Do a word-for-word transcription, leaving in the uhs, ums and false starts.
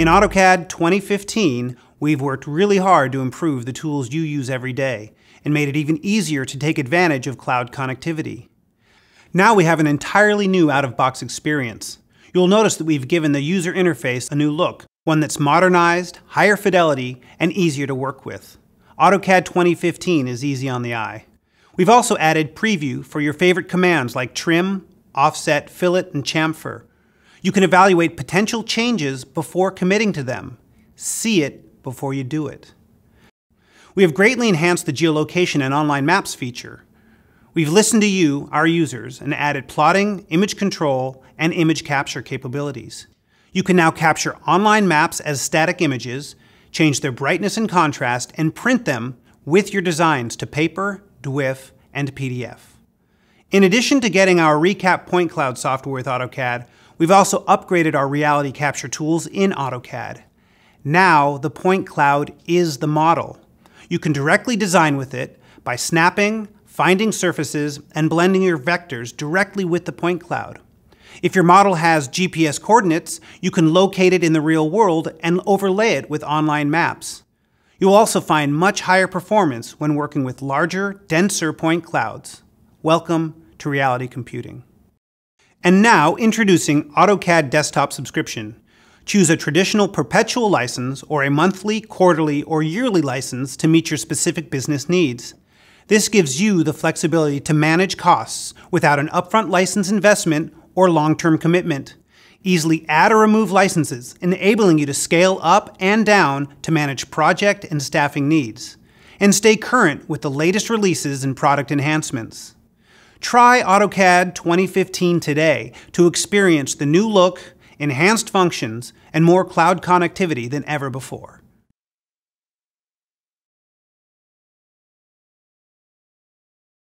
In AutoCAD twenty fifteen, we've worked really hard to improve the tools you use every day and made it even easier to take advantage of cloud connectivity. Now we have an entirely new out-of-box experience. You'll notice that we've given the user interface a new look, one that's modernized, higher fidelity, and easier to work with. AutoCAD twenty fifteen is easy on the eye. We've also added preview for your favorite commands like trim, offset, fillet, and chamfer. You can evaluate potential changes before committing to them. See it before you do it. We have greatly enhanced the geolocation and online maps feature. We've listened to you, our users, and added plotting, image control, and image capture capabilities. You can now capture online maps as static images, change their brightness and contrast, and print them with your designs to paper, D W I F, and P D F. In addition to getting our recap point cloud software with AutoCAD, we've also upgraded our reality capture tools in AutoCAD. Now, the point cloud is the model. You can directly design with it by snapping, finding surfaces, and blending your vectors directly with the point cloud. If your model has G P S coordinates, you can locate it in the real world and overlay it with online maps. You'll also find much higher performance when working with larger, denser point clouds. Welcome to reality computing. And now, introducing AutoCAD Desktop Subscription. Choose a traditional perpetual license or a monthly, quarterly, or yearly license to meet your specific business needs. This gives you the flexibility to manage costs without an upfront license investment or long-term commitment. Easily add or remove licenses, enabling you to scale up and down to manage project and staffing needs. And stay current with the latest releases and product enhancements. Try AutoCAD twenty fifteen today to experience the new look, enhanced functions, and more cloud connectivity than ever before.